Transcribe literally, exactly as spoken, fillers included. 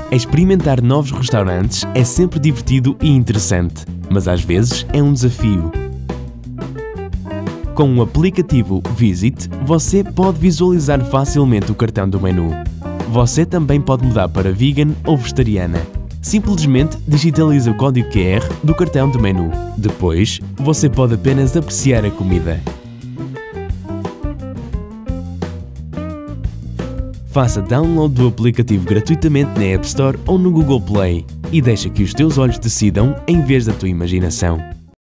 Experimentar novos restaurantes é sempre divertido e interessante, mas às vezes é um desafio. Com o aplicativo Visit, você pode visualizar facilmente o cartão do menu. Você também pode mudar para vegan ou vegetariana. Simplesmente digitaliza o código Q R do cartão do menu. Depois, você pode apenas apreciar a comida. Faça download do aplicativo gratuitamente na App Store ou no Google Play e deixa que os teus olhos decidam em vez da tua imaginação.